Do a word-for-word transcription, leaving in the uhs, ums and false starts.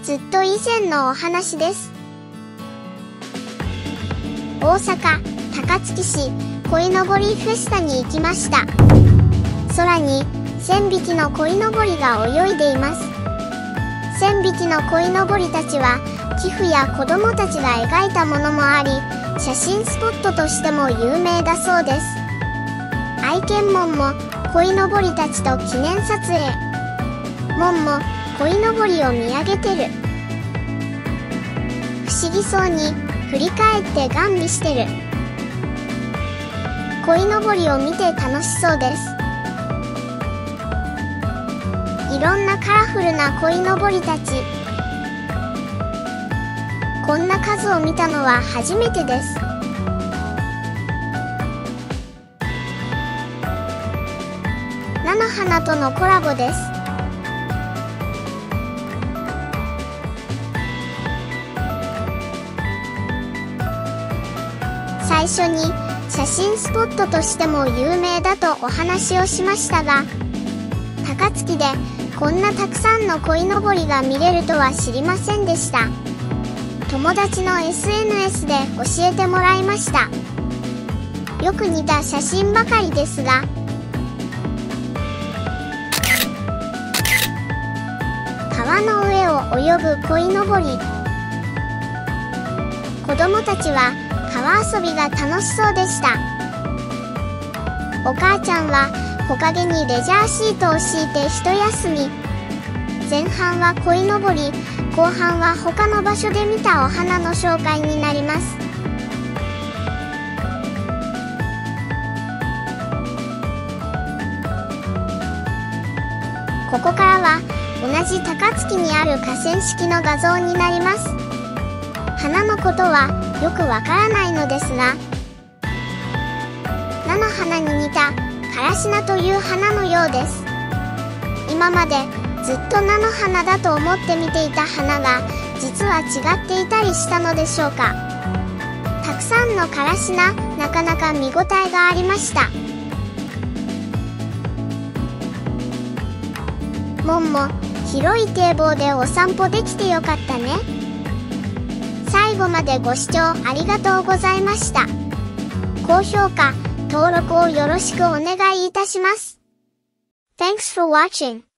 ずっと以前のお話です。大阪、高槻市、鯉のぼりフェスタに行きました。空に千匹の鯉のぼりが泳いでいます。千匹の鯉のぼりたちは寄付や子どもたちが描いたものもあり、写真スポットとしても有名だそうです。愛犬モンも鯉のぼりたちと記念撮影。モンも鯉のぼりを見上げてる。不思議そうに振り返ってガン見してる。鯉のぼりを見て楽しそうです。いろんなカラフルな鯉のぼりたち。こんな数を見たのは初めてです。菜の花とのコラボです。最初に写真スポットとしても有名だとお話をしましたが、高槻でこんなたくさんの鯉のぼりが見れるとは知りませんでした。友達の エスエヌエス で教えてもらいました。よく似た写真ばかりですが、川の上を泳ぐ鯉のぼり。子供たちは川遊びが楽しそうでした。お母ちゃんは木陰にレジャーシートを敷いて一休み。前半は鯉のぼり、後半は他の場所で見たお花の紹介になります。ここからは同じ高槻にある河川敷の画像になります。花のことはよくわからないのですが、菜の花に似たからし菜という花のようです。今までずっと菜の花だと思って見ていた花が実は違っていたりしたのでしょうか。たくさんのからし菜、なかなか見応えがありました。モンも広い堤防でお散歩できてよかったね。最後までご視聴ありがとうございました。高評価、登録をよろしくお願いいたします。Thanks for watching.